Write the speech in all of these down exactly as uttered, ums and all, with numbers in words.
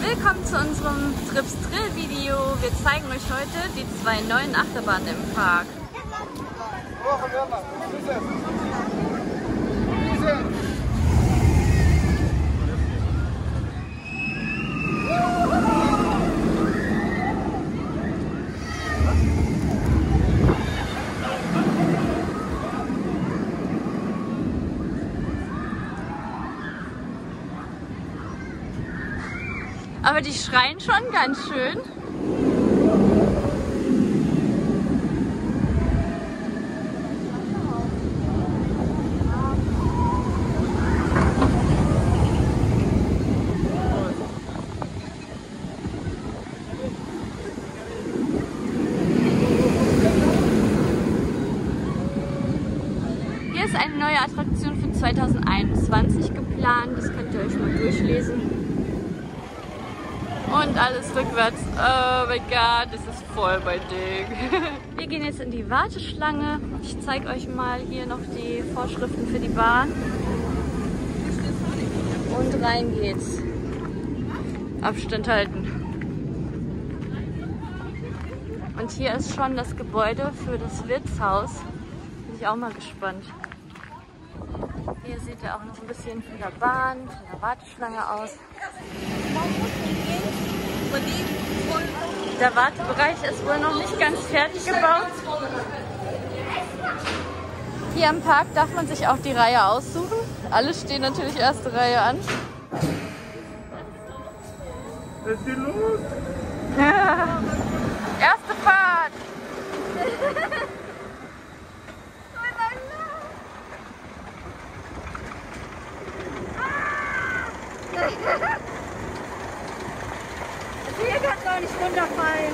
Willkommen zu unserem Trips Drill Video. Wir zeigen euch heute die zwei neuen Achterbahnen im Park. Aber die schreien schon ganz schön. Hier ist eine neue Attraktion für zweitausendeinundzwanzig geplant. Das könnt ihr euch mal durchlesen. Und alles rückwärts. Oh mein Gott, das ist voll mein Ding. Wir gehen jetzt in die Warteschlange. Ich zeige euch mal hier noch die Vorschriften für die Bahn. Und rein geht's. Abstand halten. Und hier ist schon das Gebäude für das Wirtshaus. Bin ich auch mal gespannt. Hier seht ihr auch noch ein bisschen von der Bahn, von der Warteschlange aus. Der Wartebereich ist wohl noch nicht ganz fertig gebaut. Hier im Park darf man sich auch die Reihe aussuchen. Alle stehen natürlich erste Reihe an. Was ist hier los? Erste Fahrt! Hier kann doch nicht runterfallen.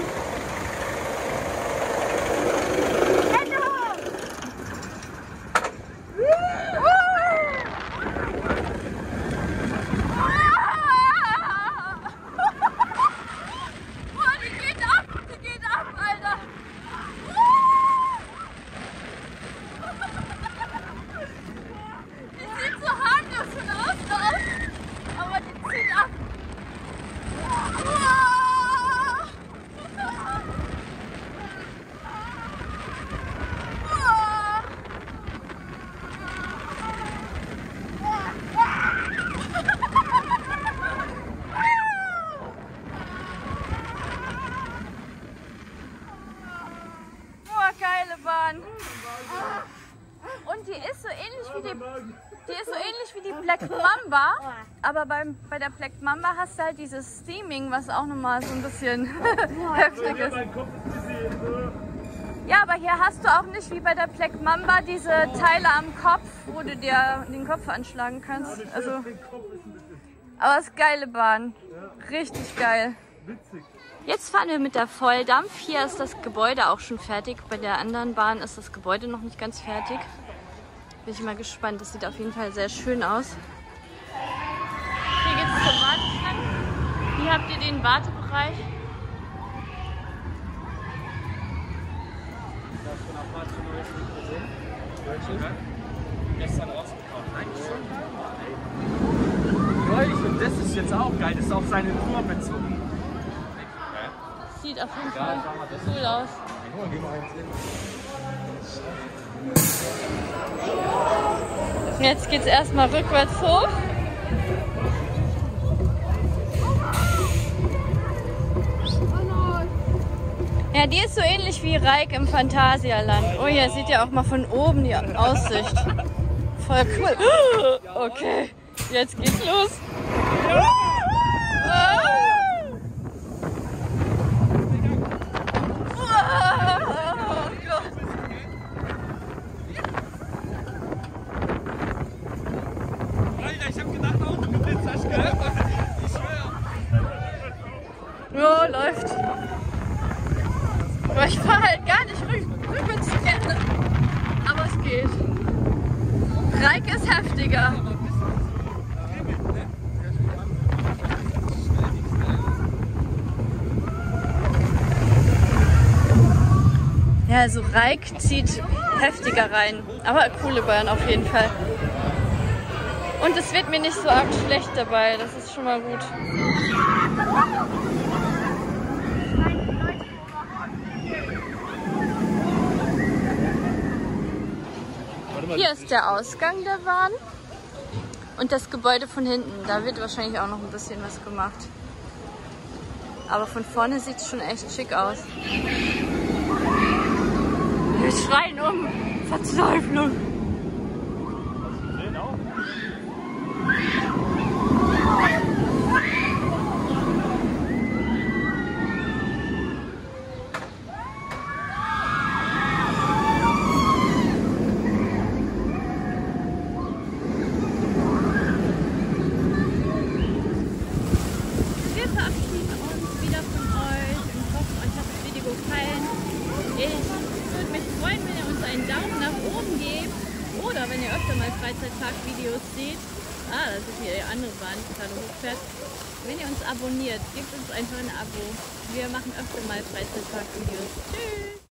Geile Bahn. Und die ist so ähnlich wie die, die ist so ähnlich wie die Black Mamba, aber beim, bei der Black Mamba hast du halt dieses Steaming, was auch nochmal so ein bisschen heftig ist. Ja, aber hier hast du auch nicht wie bei der Black Mamba diese Teile am Kopf, wo du dir den Kopf anschlagen kannst. Also, aber es ist geile Bahn. Richtig geil. Jetzt fahren wir mit der Volldampf. Hier ist das Gebäude auch schon fertig. Bei der anderen Bahn ist das Gebäude noch nicht ganz fertig. Bin ich mal gespannt. Das sieht auf jeden Fall sehr schön aus. Hier geht es zur Warteschlange. Hier habt ihr den Wartebereich. Gestern rausgekauft. Eigentlich schon. Und das ist jetzt auch geil. Das ist auf seine Tour bezogen. Sieht auf jeden Fall cool aus. Jetzt geht es erstmal rückwärts hoch. Ja, die ist so ähnlich wie Reik im Phantasialand. Oh, hier seht ihr auch mal von oben die Aussicht. Voll cool. Okay, jetzt geht's los. Ja, läuft. Aber ich fahre halt gar nicht rück, rückwärts gerne. Aber es geht. Reik ist heftiger. Ja, also Reik zieht heftiger rein. Aber coole Bahn auf jeden Fall. Und es wird mir nicht so arg schlecht dabei. Das ist schon mal gut. ist der Ausgang der Bahn. Und das Gebäude von hinten, da wird wahrscheinlich auch noch ein bisschen was gemacht. Aber von vorne sieht es schon echt schick aus. Wir schreien um Verzweiflung. Oder wenn ihr öfter mal Freizeitpark-Videos seht, ah, das ist hier die andere Bahn, die gerade hochfährt. Wenn ihr uns abonniert, gebt uns einfach ein Abo. Wir machen öfter mal Freizeitpark-Videos. Tschüss!